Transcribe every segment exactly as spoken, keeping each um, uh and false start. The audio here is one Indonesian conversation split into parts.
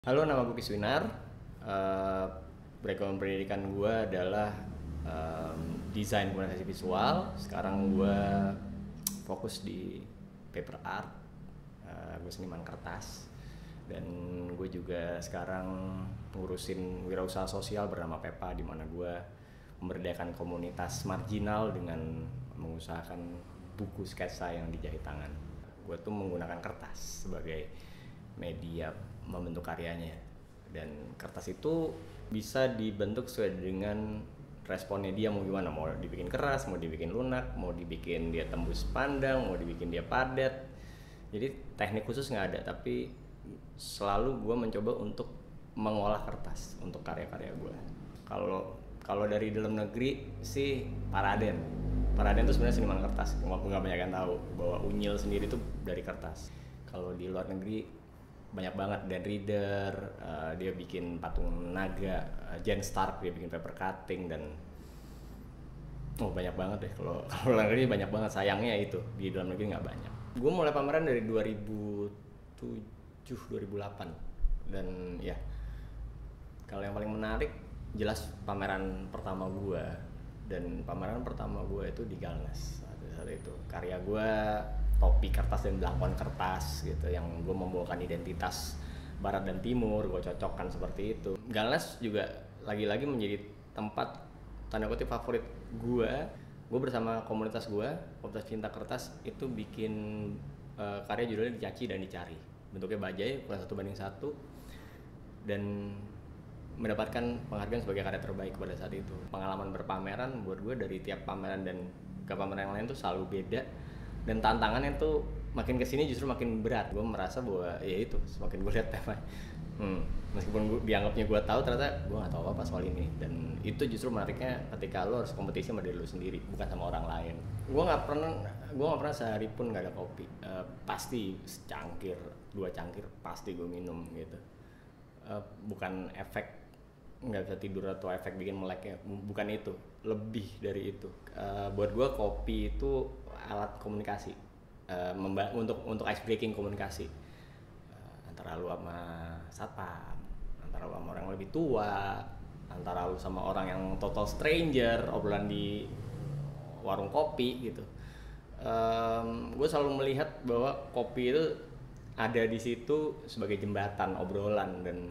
Halo, nama gue Kiswinar. Uh, background pendidikan gue adalah um, desain komunikasi visual. Sekarang gue fokus di paper art. Uh, gue seniman kertas. Dan gue juga sekarang ngurusin wirausaha sosial bernama Pepa, di mana gue memberdayakan komunitas marginal dengan mengusahakan buku sketsa yang dijahit tangan. Gue tuh menggunakan kertas sebagai media membentuk karyanya, dan kertas itu bisa dibentuk sesuai dengan responnya dia mau gimana, mau dibikin keras, mau dibikin lunak, mau dibikin dia tembus pandang, mau dibikin dia padat. Jadi teknik khusus nggak ada, tapi selalu gue mencoba untuk mengolah kertas untuk karya-karya gue. Kalau kalau dari dalam negeri sih Paraden. Paraden itu sebenarnya seniman kertas, nggak banyak yang tahu bahwa Unyil sendiri itu dari kertas. Kalau di luar negeri banyak banget, Dan Reader, uh, dia bikin patung naga, uh, Jen Stark dia bikin paper cutting, dan oh banyak banget deh. Kalau kalau luar negeri banyak banget, sayangnya itu di dalam negeri nggak banyak. Gue mulai pameran dari dua ribu tujuh dua ribu delapan, dan ya kalau yang paling menarik jelas pameran pertama gue, dan pameran pertama gue itu di Galnas. Saat itu karya gue topi kertas dan belangkon kertas gitu, yang gue membawakan identitas barat dan timur, gue cocokkan seperti itu. Galnas juga lagi-lagi menjadi tempat tanda kutip favorit gue. Gue bersama komunitas gue, komunitas cinta kertas, itu bikin uh, karya judulnya Dicaci dan Dicari. Bentuknya bajai, ukuran satu banding satu, dan mendapatkan penghargaan sebagai karya terbaik pada saat itu. Pengalaman berpameran buat gue dari tiap pameran dan ke pameran yang lain tuh selalu beda, dan tantangannya tuh makin kesini justru makin berat. Gue merasa bahwa ya itu, semakin gue lihat tema, hmm, meskipun gue dianggapnya gue tahu, ternyata gue nggak tahu apa soal ini. Dan itu justru menariknya ketika lo harus kompetisi sama diri lo sendiri, bukan sama orang lain. Gue nggak pernah gue nggak pernah sehari pun nggak ada kopi. Uh, pasti secangkir, dua cangkir pasti gue minum gitu. Uh, bukan efek nggak bisa tidur atau efek bikin meleknya, bukan itu, lebih dari itu. Uh, buat gue kopi itu alat komunikasi, uh, memba- untuk untuk ice breaking komunikasi, uh, antara lu sama satpam, antara lu sama orang yang lebih tua, antara lu sama orang yang total stranger, obrolan di warung kopi gitu. Um, gue selalu melihat bahwa kopi itu ada di situ sebagai jembatan obrolan, dan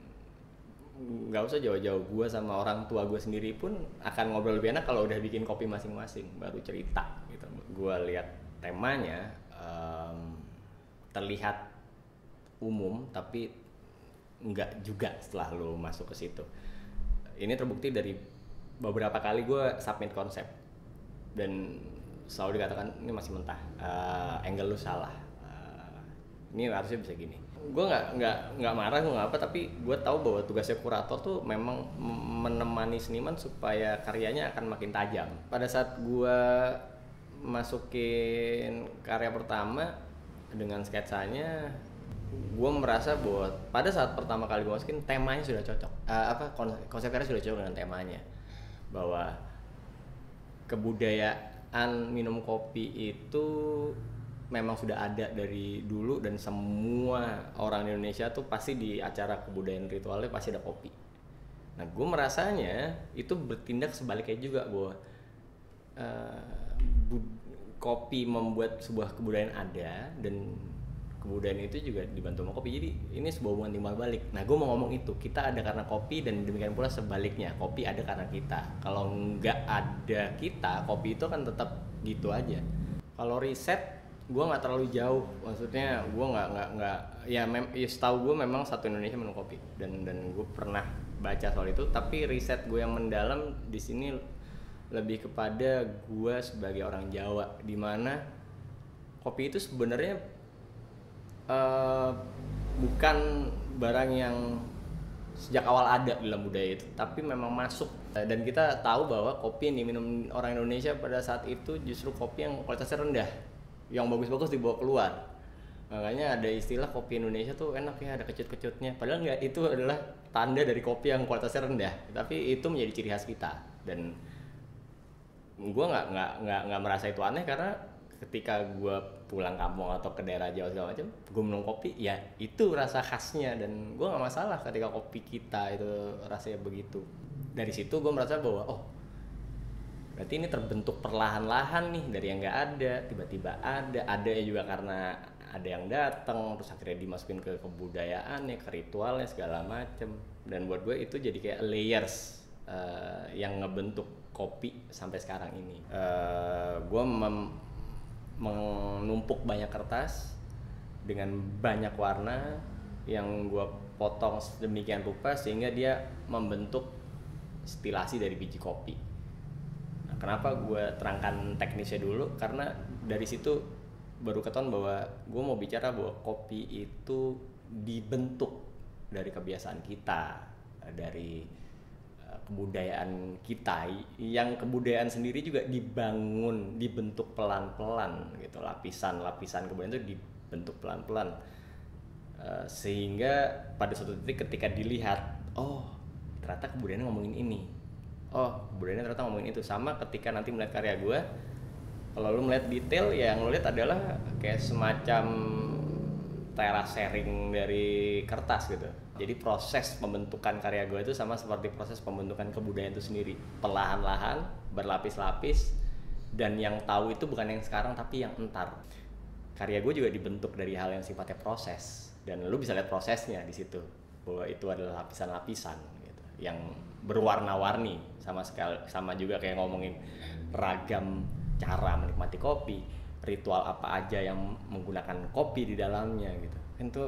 nggak usah jauh-jauh, gue sama orang tua gue sendiri pun akan ngobrol lebih enak kalau udah bikin kopi masing-masing, baru cerita gitu. Gue lihat temanya um, terlihat umum, tapi nggak juga setelah lo masuk ke situ. Ini terbukti dari beberapa kali gue submit konsep, dan selalu dikatakan ini masih mentah, uh, angle lu salah, uh, ini harusnya bisa gini. Gue nggak nggak nggak marah, gue nggak apa, tapi gue tahu bahwa tugasnya kurator tuh memang menemani seniman supaya karyanya akan makin tajam. Pada saat gue masukin karya pertama dengan sketsanya, gue merasa bahwa pada saat pertama kali gue masukin, temanya sudah cocok, uh, apa konsep karya sudah cocok dengan temanya, bahwa kebudayaan minum kopi itu memang sudah ada dari dulu, dan semua orang di Indonesia tuh pasti di acara kebudayaan ritualnya pasti ada kopi. Nah, gue merasanya itu bertindak sebaliknya juga, bahwa uh, bu- kopi membuat sebuah kebudayaan ada, dan kebudayaan itu juga dibantu sama kopi. Jadi ini sebuah hubungan timbal balik. Nah, gue mau ngomong itu, kita ada karena kopi, dan demikian pula sebaliknya, kopi ada karena kita. Kalau nggak ada kita, kopi itu kan tetap gitu aja. Kalau riset, gue nggak terlalu jauh, maksudnya gue nggak nggak nggak ya, mem, ya setahu gue memang satu Indonesia minum kopi, dan dan gue pernah baca soal itu, tapi riset gue yang mendalam di sini lebih kepada gue sebagai orang Jawa, di mana kopi itu sebenarnya uh, bukan barang yang sejak awal ada dalam budaya itu, tapi memang masuk. Dan kita tahu bahwa kopi yang diminum orang Indonesia pada saat itu justru kopi yang kualitasnya rendah, yang bagus-bagus dibawa keluar. Makanya ada istilah kopi Indonesia tuh enak ya, ada kecut-kecutnya. Padahal nggak, itu adalah tanda dari kopi yang kualitasnya rendah. Tapi itu menjadi ciri khas kita. Dan gue nggak nggak nggak nggak merasa itu aneh, karena ketika gue pulang kampung atau ke daerah Jawa segala macam, gue minum kopi, ya itu rasa khasnya, dan gue nggak masalah ketika kopi kita itu rasanya begitu. Dari situ gue merasa bahwa oh berarti ini terbentuk perlahan-lahan nih, dari yang nggak ada tiba-tiba ada, ada ya juga karena ada yang datang, terus akhirnya dimasukin ke kebudayaannya, ke ritualnya segala macam. Dan buat gue itu jadi kayak layers uh, yang ngebentuk kopi sampai sekarang ini. Uh, gue mem- menumpuk banyak kertas dengan banyak warna yang gue potong sedemikian rupa sehingga dia membentuk stilasi dari biji kopi. Nah, kenapa gue terangkan teknisnya dulu? Karena dari situ baru ketahuan bahwa gue mau bicara bahwa kopi itu dibentuk dari kebiasaan kita, dari kebudayaan kita, yang kebudayaan sendiri juga dibangun, dibentuk pelan-pelan gitu, lapisan-lapisan kebudayaan itu dibentuk pelan-pelan, uh, sehingga pada suatu titik ketika dilihat, oh ternyata kebudayaannya ngomongin ini, oh kebudayaannya ternyata ngomongin itu. Sama ketika nanti melihat karya gue, kalau lu melihat detail, ya yang lu lihat adalah kayak semacam teras sharing dari kertas gitu. Jadi proses pembentukan karya gue itu sama seperti proses pembentukan kebudayaan itu sendiri, perlahan-lahan, berlapis-lapis, dan yang tahu itu bukan yang sekarang tapi yang entar. Karya gue juga dibentuk dari hal yang sifatnya proses, dan lu bisa lihat prosesnya di situ, bahwa itu adalah lapisan-lapisan gitu, yang berwarna-warni, sama sekali, sama juga kayak ngomongin ragam cara menikmati kopi, ritual apa aja yang menggunakan kopi di dalamnya gitu. Itu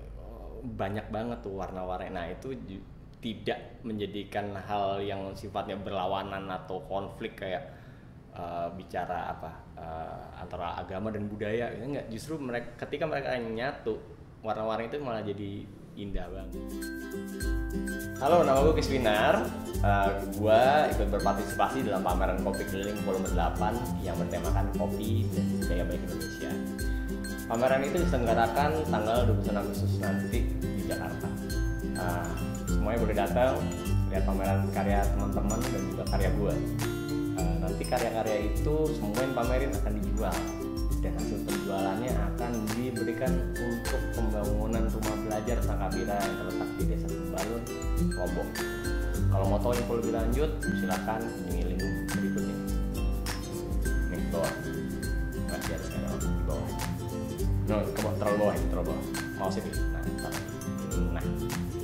banyak banget tuh warna-warna. Nah itu ju- tidak menjadikan hal yang sifatnya berlawanan atau konflik kayak uh, bicara apa uh, antara agama dan budaya, gitu. Enggak, justru mereka ketika mereka nyatu, warna-warna itu malah jadi indah banget. Halo, nama gue Kiswinar. Uh, gue ikut berpartisipasi dalam pameran Kopi Keliling volume delapan yang bertemakan kopi dan budaya baik Indonesia. Pameran itu diselenggarakan tanggal dua puluh sembilan Agustus nanti di Jakarta. Uh, semuanya boleh datang, lihat pameran karya teman-teman dan juga karya gue. Uh, nanti karya-karya itu semua yang pamerin akan dijual, dan hasil penjualannya akan diberikan untuk pembangunan rumah belajar Sangkabira yang terletak di Desa Sembalun, Lombok. Kalau mau tahu info lebih lanjut, silakan kunjungi link berikutnya. Nih, bawah. Masih ada sekarang di bawah. No, ke bawah, terlalu bawah, terlalu bawah. Mau sini. Nah, nah.